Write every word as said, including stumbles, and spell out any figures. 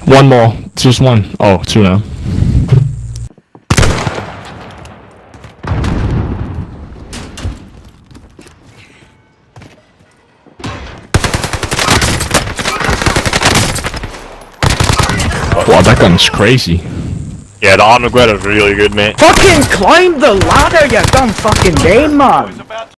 One more. Just one. Oh, two now. Wow, that gun's crazy. Yeah, the armor grad is really good, man. Fucking climb the ladder, you dumb fucking game, man!